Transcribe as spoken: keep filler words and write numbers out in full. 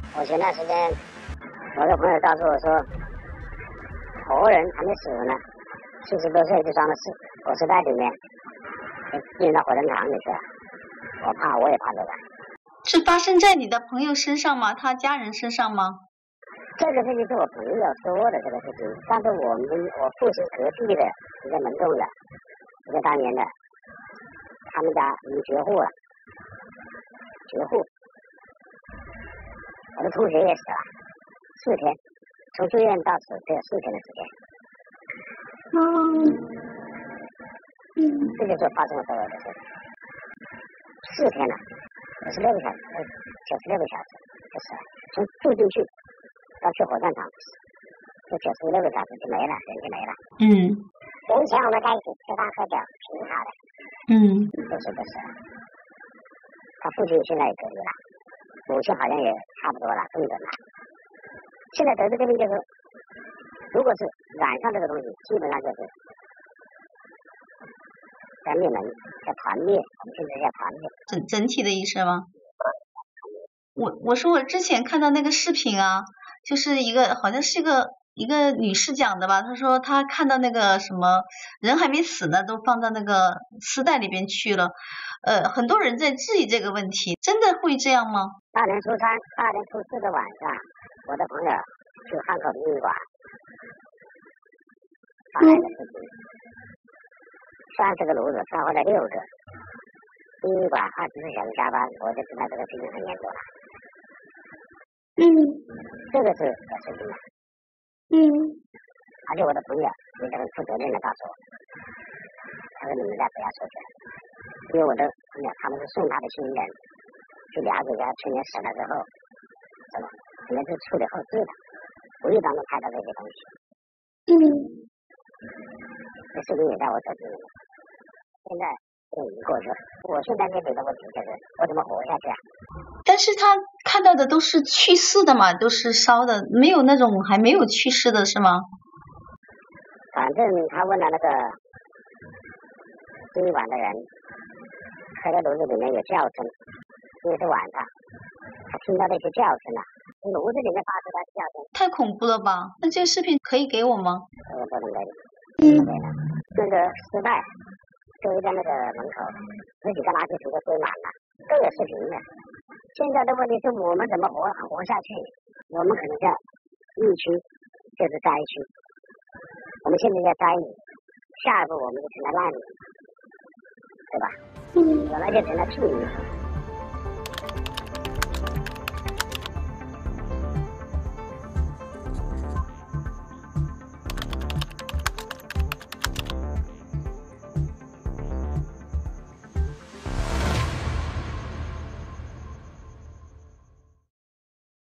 我前段时间，我的朋友告诉我说，活人还没死呢，四十多岁就装到尸火尸袋里面，进到火葬场里去了。我怕，我也怕这个。 是发生在你的朋友身上吗？他家人身上吗？ 这个事情是我朋友说的这个事情，但是我们我父亲隔壁的一个门洞的，一个当年的，他们家已经绝户了，绝户。我的同学也死了，四天，从住院到死只有四天的时间。 嗯嗯，这就是发生了所有的事情。四天了，五十六个小时，九十六个小时就死了。从住进去到去火葬场，这九十六个小时就没了，人就没了。 嗯。 以前我们在一起吃饭喝酒，挺好的。 嗯。 就是就死了。他父亲现在也隔离了，母亲好像也差不多了，更准了。现在得这个病就是，如果是染上这个东西，基本上就是在灭门，在团灭，我们现在叫团灭。 整整体的意思吗？我我说我之前看到那个视频啊，就是一个好像是一个一个女士讲的吧，她说她看到那个什么人还没死呢，都放到那个尸袋里边去了。呃，很多人在质疑这个问题，真的会这样吗？ 大年初三、大年初四的晚上，我的朋友去汉口殡仪馆发来的视频，三十个炉子烧坏了六个，殡仪馆二十四小时加班，我就知道这个事情很严重了。 嗯， 这个是有事情的。 嗯， 而且我的朋友也是很负责任的告诉我，他说你们家不要出去了，因为我的朋友他们是送他的亲人去了解一下亲人死了之后怎么怎么去处理后事的，无意当中拍到这些东西。 嗯， 这视频也在我手机里面，现在就已经过去了。我现在面对的问题就是我怎么活下去啊？ 但是他看到的都是去世的嘛，都是烧的，没有那种还没有去世的是吗？ 反正他问了那个殡仪馆的人，黑的炉子里面有叫声，因为是晚上，他听到那些叫声了，炉子里面发出的叫声， 太恐怖了吧？那这个视频可以给我吗？ 我不能给你。 嗯， 那个尸袋堆在那个门口，十几个垃圾桶都堆满了，都有视频的。现在的问题是我们怎么活活下去？我们可能叫疫区，就是灾区。我们现在叫灾民，下一步我们就成了难民，对吧？ 嗯， 有了就成了屁民。